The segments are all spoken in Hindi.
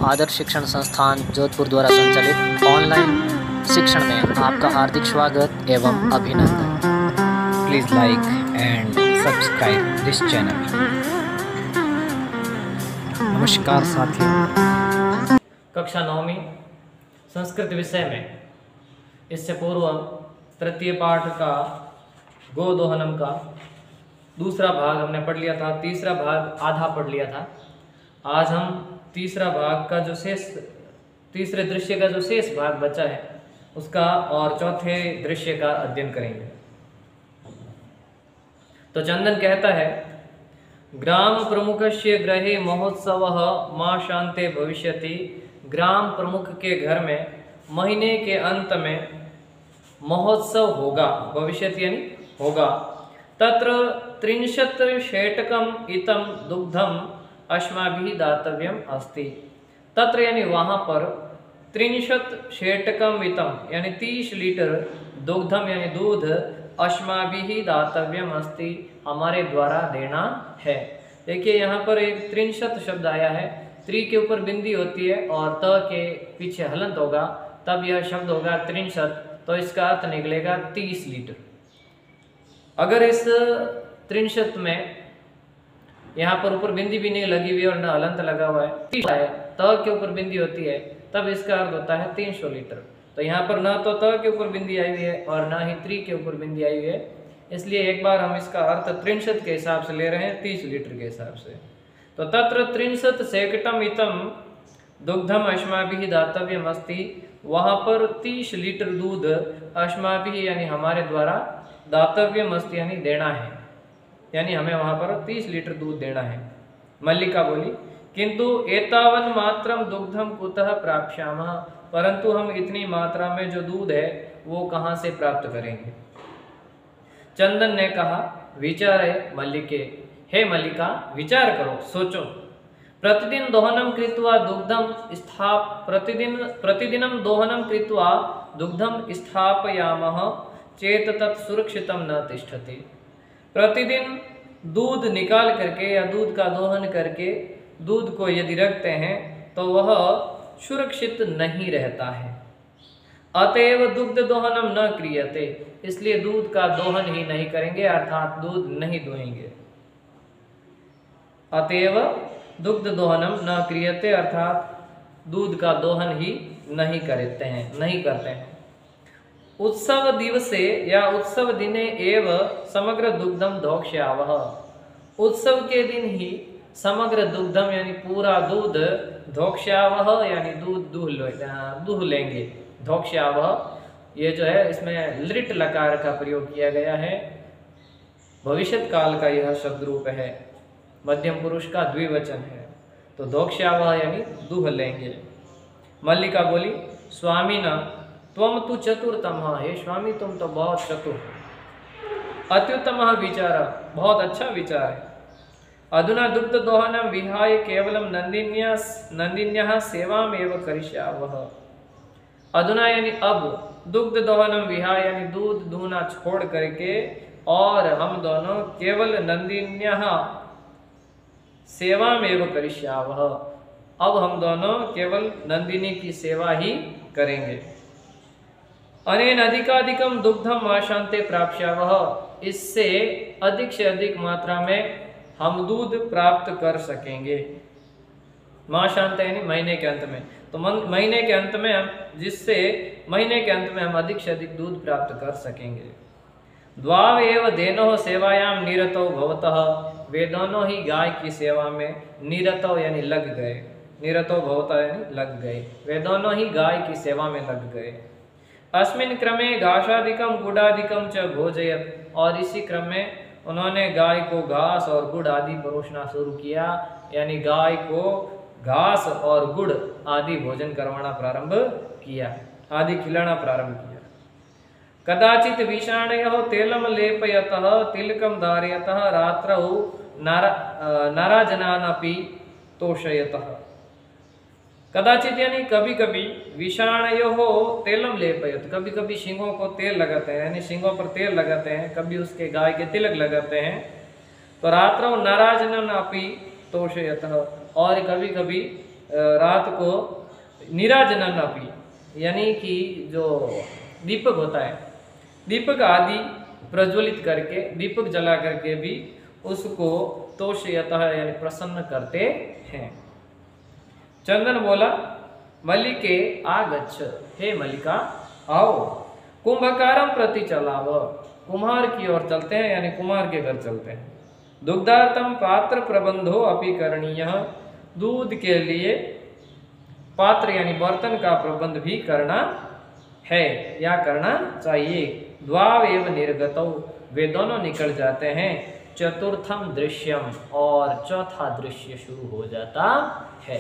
आदर्श शिक्षण संस्थान जोधपुर द्वारा संचालित ऑनलाइन शिक्षण में आपका हार्दिक स्वागत एवं अभिनंदन। Please like and subscribe this channel. नमस्कार साथियों। कक्षा 9वीं संस्कृत विषय में इससे पूर्व तृतीय पाठ का गोदोहनम का दूसरा भाग हमने पढ़ लिया था, तीसरा भाग आधा पढ़ लिया था। आज हम तीसरा भाग का जो तीसरे दृश्य का जो शेष भाग बचा है उसका और चौथे दृश्य का अध्ययन करेंगे। तो चंदन कहता है, ग्राम प्रमुखस्य गृहे महोत्सवः मा शान्ते भविष्यति। ग्राम प्रमुख के घर में महीने के अंत में महोत्सव होगा, भविष्यति यानी होगा। तत्र 30 शेटकम इतम दुग्धम अस्माभिः दातव्यम अस्ति। तत्र यानी वहाँ पर 30 शेटकम इतम यानी 30 लीटर दुग्धम यानी दूध अस्माभिः दातव्यम अस्ति हमारे द्वारा देना है। देखिए यहाँ पर एक 30 शब्द आया है, त्रि के ऊपर बिंदी होती है और त के पीछे हलंत होगा, तब यह शब्द होगा 30, तो इसका अर्थ निकलेगा 30 लीटर। अगर इस 30 में यहाँ पर ऊपर बिंदी भी नहीं लगी हुई और न हलंत लगा हुआ है, त के ऊपर बिंदी होती है, तब इसका अर्थ होता है 300 लीटर। तो यहाँ पर न तो त के ऊपर बिंदी आई हुई है और न ही त्रि के ऊपर बिंदी आई हुई है, इसलिए एक बार हम इसका अर्थ 30 के हिसाब से ले रहे हैं, 30 लीटर के हिसाब से। तो तत्र 30 शेकटम इतम दुग्धम अस्माभिः दातव्यम अस्ति। वहाँ पर 30 लीटर दूध अस्माभिः यानी हमारे द्वारा दातव्यम अस्ति यानी देना है, यानी हमें वहाँ पर 30 लीटर दूध देना है। मल्लिका बोली, किंतु एतावन मात्रम दुग्धम कुतः प्राप्स्यामः। परंतु हम इतनी मात्रा में जो दूध है वो कहाँ से प्राप्त करेंगे। चंदन ने कहा, विचारे मल्लिके, हे मल्लिका विचार करो, सोचो। प्रतिदिन दोहनम कृत्वा दुग्धम प्रतिदिनम दोहनम कृत्वा दुग्धम स्थापयामः चेत तत् सुरक्षितम न तिष्ठति। प्रतिदिन दूध निकाल करके या दूध का दोहन करके दूध को यदि रखते हैं तो वह सुरक्षित नहीं रहता है। अतएव दुग्ध दोहनम न क्रियते, इसलिए दूध का दोहन ही नहीं करेंगे, अर्थात दूध नहीं दुहेंगे। अतएव दुग्ध दोहनम न क्रियते, अर्थात दूध का दोहन ही नहीं करते हैं। उत्सव दिवसे या उत्सव दिने एव समग्र दुग्धम धोक्ष्यावः। उत्सव के दिन ही समग्र दुग्धम यानी पूरा दूध धोक्ष्यावः यानी दूध दूह लेंगे। धोक्ष्यावः ये जो है इसमें लिट लकार का प्रयोग किया गया है, भविष्यत काल का यह शब्द रूप है, मध्यम पुरुष का द्विवचन है। तो धोक्ष्यावः यानी दूह लेंगे। मल्लिका बोली, स्वामी न त्वम तु चतुरतमः, हे स्वामी तुम तो बहुत चतुर। अत्युत्तमः विचार, बहुत अच्छा विचार है। अधुना दुग्ध दोहनम विहाय केवलम नंदिन्याः सेवाम एव करिष्यावः। अधुना यानी अब, दुग्ध दोहनम विहाय यानी दूध दूहना छोड़ करके और हम दोनों केवल नंदिन्याः सेवाम एव करिष्यावः, अब हम दोनों केवल नंदिनी की सेवा ही करेंगे। अनेन अधिकाधिकम दुग्धम आशांते प्राप्स्यावः, इससे अधिक से अधिक मात्रा में हम दूध प्राप्त कर सकेंगे। माशांते यानी महीने के अंत में, तो महीने के अंत में हम अधिक से अधिक दूध प्राप्त कर सकेंगे। द्वाव एव धेनोः सेवायाम निरतौ भवतः, वे दोनों ही गाय की सेवा में निरतौ यानी लग गए। निरतौ भवतः यानी लग गए, वे दोनों ही गाय की सेवा में लग गए। अस्मिन् क्रमे घासादिकम गुडादिकम च भोजयत, और इसी क्रम में उन्होंने गाय को घास और गुड़ आदि परोसना शुरू किया, यानी गाय को घास और गुड़ आदि भोजन करवाना प्रारंभ किया, आदि खिलाना प्रारंभ किया। कदाचित विषाणयोः तेलम लेपयतः तिलकम धारयतः रात्रौ नाराजनानपि तोषयतः। कदाचित यानी कभी कभी, विषाणयोः तेलम लेपयत, कभी कभी सिंगों को तेल लगाते हैं, यानी सिंगों पर तेल लगाते हैं, कभी उसके गाय के तिलक लगाते हैं। तो रात्रौ नाराजनानपि तोषयतः, और कभी कभी रात को नीराजनन अपि, यानी कि जो दीपक होता है, दीपक आदि प्रज्वलित करके, दीपक जला करके भी उसको तोषयतः यानी प्रसन्न करते हैं। चंदन बोला, मल्लिके आगच्छ, हे मल्लिका आओ। कुंभकारम प्रति चलाव, कुम्हार की ओर चलते हैं, यानी कुम्हार के घर चलते हैं। दुग्धार्थम पात्र प्रबंधो अपि करणीय, दूध के लिए पात्र यानी बर्तन का प्रबंध भी करना है या करना चाहिए। द्वाव एव निर्गतौ, वे दोनों निकल जाते हैं। चतुर्थम दृश्यम, और चौथा दृश्य शुरू हो जाता है।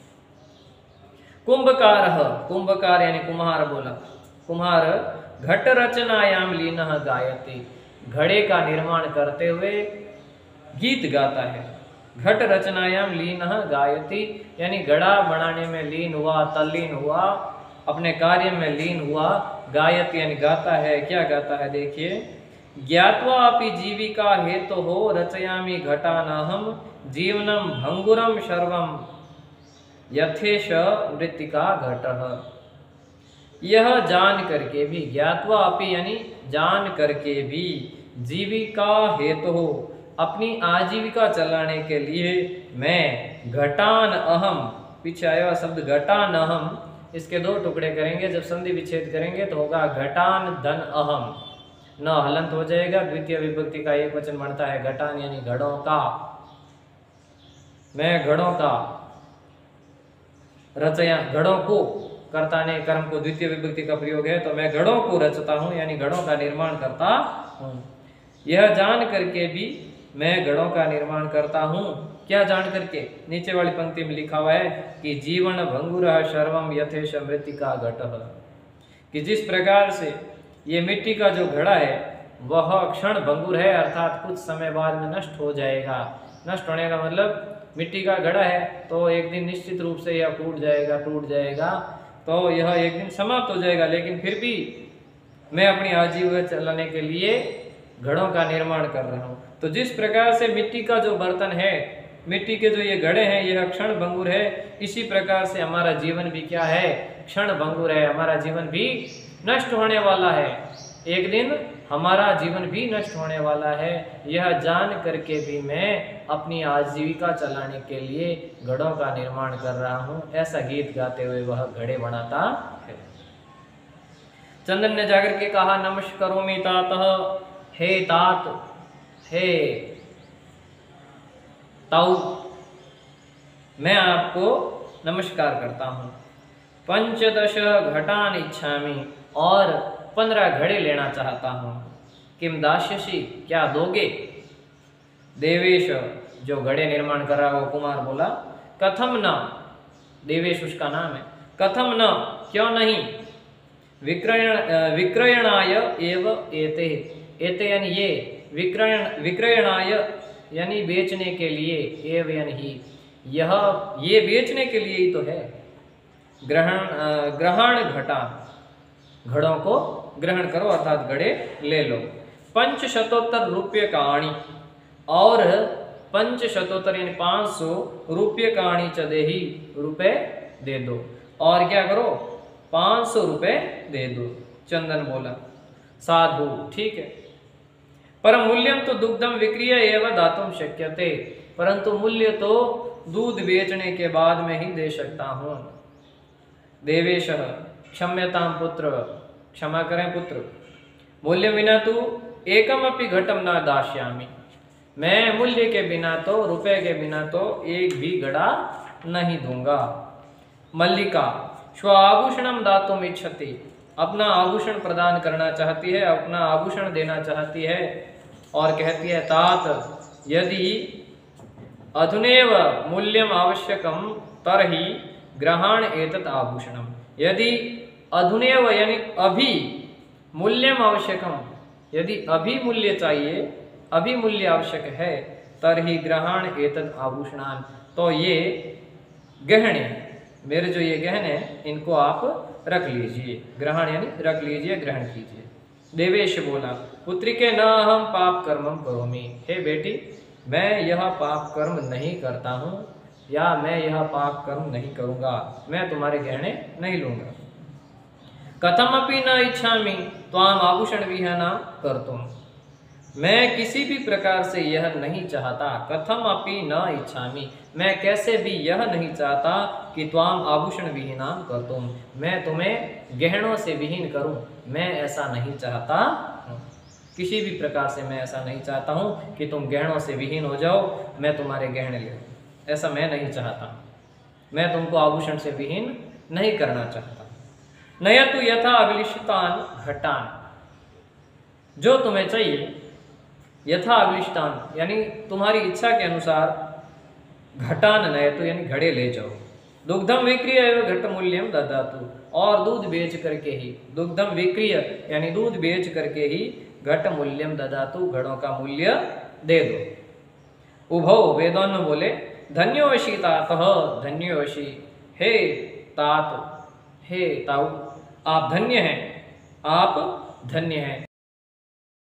कुंभकार, कुंभकार यानी कुम्हार बोला, कुम्हार घट रचनायाम लीनः गायति, घड़े का निर्माण करते हुए गीत गाता है। घट रचनायाम लीनः गायति, यानी घड़ा बनाने में लीन हुआ, तल्लीन हुआ, अपने कार्य में लीन हुआ। गायति यानी गाता है। क्या गाता है देखिए, ज्ञात्वा अपि जीविका हेतु हो रचयामि घटानाहम, जीवनम भंगुरम सर्वम यथेश मृत्तिका घटः। यह जान करके भी, ज्ञात्वा अपि यानी जान करके भी, जीविका हेतु हो अपनी आजीविका चलाने के लिए मैं घटान अहम, पीछे आया शब्द घटान अहम, इसके दो टुकड़े करेंगे, जब संधि विच्छेद करेंगे तो होगा घटान धन अहम, न हलंत हो जाएगा। द्वितीय विभक्ति का एक वचन बनता है घटान यानी घड़ों का, मैं घड़ों का, रचया घड़ों को, कर्ता ने कर्म को द्वितीय विभक्ति का प्रयोग है, तो मैं घड़ों को रचता हूं यानी घड़ों का निर्माण करता हूं। यह जान करके भी मैं घड़ों का निर्माण करता हूं। क्या जान करके, नीचे वाली पंक्ति में लिखा हुआ है कि जीवन भंगुरः सर्वम यथेश मृत्तिका घटः, कि जिस प्रकार से ये मिट्टी का जो घड़ा है वह क्षण भंगुर है, अर्थात कुछ समय बाद में नष्ट हो जाएगा। नष्ट होने का मतलब मिट्टी का घड़ा है तो एक दिन निश्चित रूप से यह टूट जाएगा, तो यह एक दिन समाप्त हो जाएगा, लेकिन फिर भी मैं अपनी आजीविका चलाने के लिए घड़ों का निर्माण कर रहा हूँ। तो जिस प्रकार से मिट्टी का जो बर्तन है, मिट्टी के जो ये घड़े हैं, यह क्षण भंगुर है, इसी प्रकार से हमारा जीवन भी क्या है, क्षण भंगुर है। हमारा जीवन भी नष्ट होने वाला है, एक दिन हमारा जीवन भी नष्ट होने वाला है। यह जान करके भी मैं अपनी आजीविका चलाने के लिए घड़ों का निर्माण कर रहा हूँ, ऐसा गीत गाते हुए वह घड़े बनाता है। चंदन ने जाकर के कहा, नमस्करोमि तातः, हे तात, हे ताऊ, मैं आपको नमस्कार करता हूँ। 15 घटान इच्छामि, और 15 घड़े लेना चाहता हूँ। किम दास्यसि, क्या दोगे। देवेश, जो घड़े निर्माण कर रहा है वो कुमार बोला, कथम न, देवेश उसका नाम है, कथम न, क्यों नहीं, विक्रयणाय एव एते, एते यानी ये, विक्रयणाय यानी बेचने के लिए, एव यानी ही, यह ये बेचने के लिए ही तो है। ग्रहण घटा, घड़ों को ग्रहण करो अर्थात घड़े ले लो। 500 रुपये का आणी, और 500 यानी 500 रुपये का आणी चदेही, रुपए दे दो, और क्या करो 500 रुपये दे दो। चंदन बोला, साधु ठीक है, पर मूल्यम तो दुग्धम विक्रिय एवं दातुम शक्यते, परंतु मूल्य तो दूध बेचने के बाद में ही दे सकता हूँ। देवेश क्षम्यताम पुत्र, क्षमा करें पुत्र, मूल्य बिना तू एकम अपि घटम ना दास्यामि, मैं मूल्य के बिना तो, रुपए के बिना तो एक भी घड़ा नहीं दूंगा। मल्लिका स्व आभूषणम दातुम इच्छति, अपना आभूषण प्रदान करना चाहती है, अपना आभूषण देना चाहती है, और कहती है तात यदि अधुनेव मूल्यम आवश्यकम तरहि ग्रहण एतत् आभूषणम, यदि अधुनेव यानी अभी, मूल्यम आवश्यकम, यदि अभी मूल्य चाहिए, अभी मूल्य आवश्यक है, तरहि ग्रहण एतत् आभूषणान, तो ये गहने, मेरे जो ये गहने इनको आप रख लीजिए, ग्रहण यानी रख लीजिए, ग्रहण कीजिए। देवेश बोला, पुत्री के न हम पाप कर्मम करोमि, हे बेटी मैं यह पाप कर्म नहीं करता हूँ। या मैं यह पाप कर्म नहीं करूँगा, मैं तुम्हारे गहने नहीं लूँगा। कथमपि न इच्छामि त्वाम आभूषण विहीना कर्तुम, मैं किसी भी प्रकार से यह नहीं चाहता। कथमपि न इच्छामि, मैं कैसे भी यह नहीं चाहता कि त्वाम आभूषण विहीनाम कर्तुम, मैं तुम्हें गहनों से विहीन करूं, मैं ऐसा नहीं चाहता। किसी भी प्रकार से मैं ऐसा नहीं चाहता हूं कि तुम गहनों से विहीन हो जाओ, मैं तुम्हारे गहने ले लूं, ऐसा मैं नहीं चाहता। मैं तुमको आभूषण से विहीन नहीं करना चाहता। नयतु यथा अभिलिषितान घटान, जो तुम्हें चाहिए, यथा अभिलिषितान यानी तुम्हारी इच्छा के अनुसार, घटान नयतु यानी घड़े ले जाओ। दुग्धम विक्रिय एवं घट मूल्यम ददातु, और दूध बेच करके ही, दुग्धम विक्रिय यानी दूध बेच करके ही, घट मूल्यम ददातु घड़ों का मूल्य दे दो। उभो वेदोन्न बोले, धन्योवशी तात, धन्योवशी, हे तात, हे ताऊ, आप धन्य हैं, आप धन्य हैं।